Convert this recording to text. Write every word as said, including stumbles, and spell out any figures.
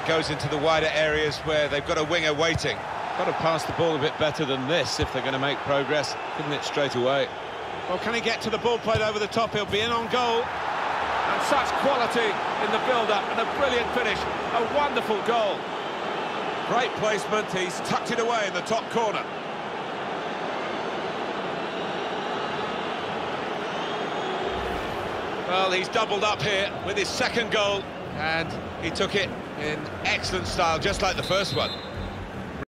goes into the wider areas where they've got a winger waiting. Got to pass the ball a bit better than this if they're going to make progress, couldn't it, straight away? Well, can he get to the ball played over the top? He'll be in on goal. And such quality in the build-up, and a brilliant finish. A wonderful goal. Great placement, he's tucked it away in the top corner. Well, he's doubled up here with his second goal, and he took it in excellent style, just like the first one.